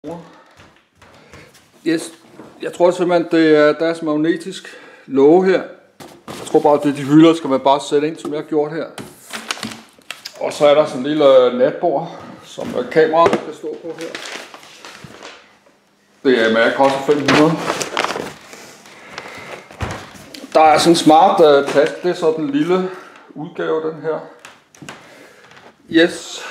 Yes. Jeg tror simpelthen, det er deres magnetisk låge her. Jeg tror bare, det er de hylder, skal man bare sætte ind, som jeg har gjort her. Og så er der sådan en lille natbord, som kameraet skal stå på her. Det er Mac koster 500. Der er sådan en smart taske, det er så den lille udgave, den her. Yes.